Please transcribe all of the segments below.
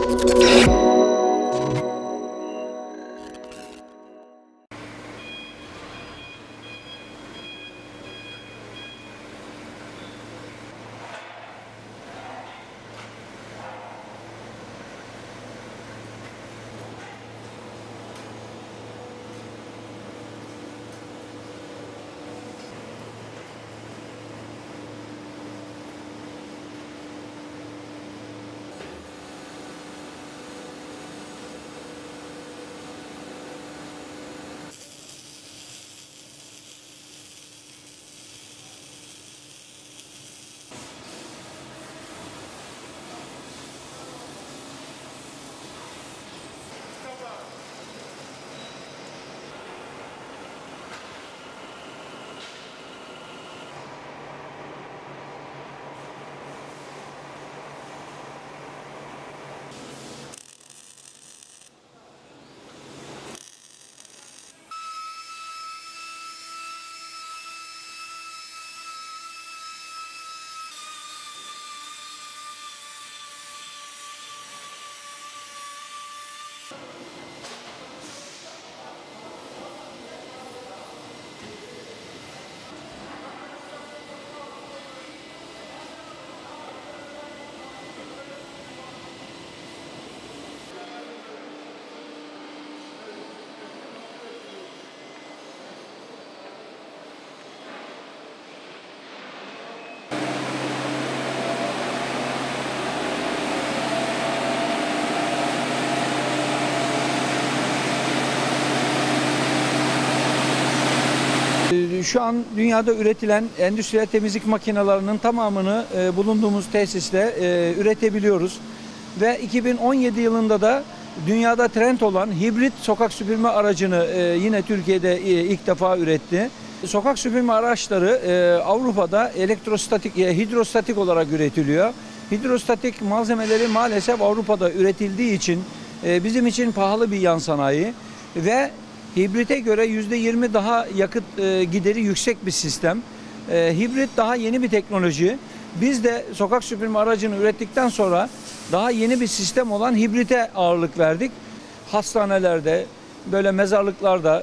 Şu an dünyada üretilen endüstriyel temizlik makinelerinin tamamını bulunduğumuz tesiste üretebiliyoruz. Ve 2017 yılında da dünyada trend olan hibrit sokak süpürme aracını yine Türkiye'de ilk defa üretti. Sokak süpürme araçları Avrupa'da hidrostatik olarak üretiliyor. Hidrostatik malzemeleri maalesef Avrupa'da üretildiği için bizim için pahalı bir yan sanayi ve hibrite göre %20 daha yakıt gideri yüksek bir sistem. Hibrit daha yeni bir teknoloji. Biz de sokak süpürme aracını ürettikten sonra daha yeni bir sistem olan hibrite ağırlık verdik. Hastanelerde, böyle mezarlıklarda,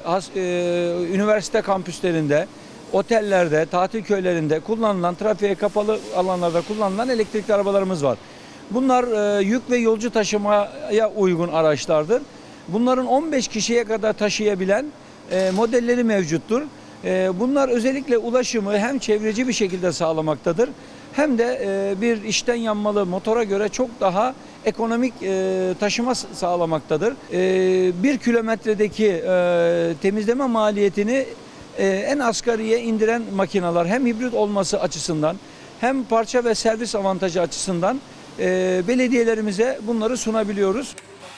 üniversite kampüslerinde, otellerde, tatil köylerinde kullanılan, trafiğe kapalı alanlarda kullanılan elektrikli arabalarımız var. Bunlar yük ve yolcu taşımaya uygun araçlardır. Bunların 15 kişiye kadar taşıyabilen modelleri mevcuttur. Bunlar özellikle ulaşımı hem çevreci bir şekilde sağlamaktadır, hem de bir içten yanmalı motora göre çok daha ekonomik taşıma sağlamaktadır. 1 kilometredeki temizleme maliyetini en asgariye indiren makineler, hem hibrit olması açısından hem parça ve servis avantajı açısından belediyelerimize bunları sunabiliyoruz.